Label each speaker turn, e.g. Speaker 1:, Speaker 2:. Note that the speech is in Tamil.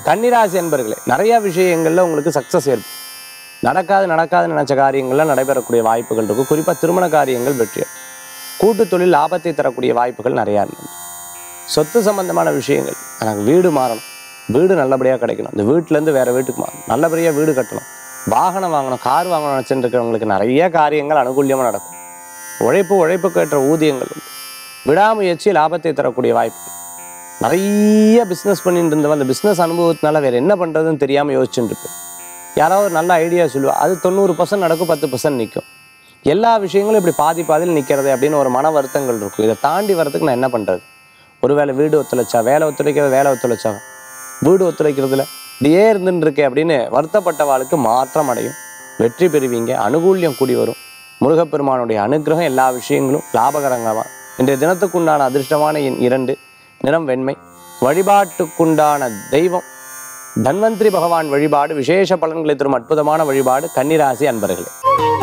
Speaker 1: கன்னிராசி அன்பர்களே, நிறைய விஷயங்கள்ல உங்களுக்கு சக்சஸ் ஏற்படும். நடக்காதுன்னு நினைச்ச காரியங்கள்லாம் நடைபெறக்கூடிய வாய்ப்புகள் இருக்கும். குறிப்பாக திருமண காரியங்கள் வெற்றி. கூட்டு தொழில் லாபத்தை தரக்கூடிய வாய்ப்புகள் நிறையா இருந்தது. சொத்து சம்பந்தமான விஷயங்கள், எனக்கு வீடு மாறணும், வீடு நல்லபடியாக கிடைக்கணும், இந்த வீட்டிலேருந்து வேறு வீட்டுக்கு மாறணும், நல்லபடியாக வீடு கட்டணும், வாகனம் வாங்கணும், கார் வாங்கணும் நினச்சிட்டு இருக்கிறவங்களுக்கு நிறைய காரியங்கள் அனுகூல்யமாக நடக்கும். உழைப்புக்கு ஏற்ற ஊதியங்கள் உண்டு. விடாமுயற்சி லாபத்தை தரக்கூடிய வாய்ப்பு. நிறைய பிஸ்னஸ் பண்ணிட்டு இருந்தவன் அந்த பிஸ்னஸ் அனுபவத்தினால வேறு என்ன பண்ணுறதுன்னு தெரியாமல் யோசிச்சுட்டு இருப்பேன். யாராவது ஒரு நல்ல ஐடியா சொல்லுவா, அது 90% நடக்கும், 10% நிற்கும். எல்லா விஷயங்களும் இப்படி பாதியில் நிற்கிறது அப்படின்னு ஒரு மன வருத்தங்கள் இருக்கும். இதை தாண்டி வரதுக்கு நான் என்ன பண்ணுறது? ஒருவேளை வீடு ஒத்துழைச்சா, வேலை ஒத்துழைச்சா, வீடு ஒத்துழைக்கிறதுல இப்படியே இருந்துட்டு இருக்கே அப்படின்னு வருத்தப்பட்டவாளுக்கு மாற்றம் அடையும். வெற்றி பெறுவீங்க. அனுகூல்யம் கூடி வரும். முருகப்பெருமானுடைய அனுகிரகம் எல்லா விஷயங்களும் லாபகரங்கமாக. இன்றைய தினத்துக்குண்டான அதிர்ஷ்டமான எண் 2, நிறம் வெண்மை. வழிபாட்டுக்குண்டான தெய்வம் தன்வந்திரி பகவான் வழிபாடு. விசேஷ பலன்களை தரும் அற்புதமான வழிபாடு. கன்னிராசி அன்பர்களே.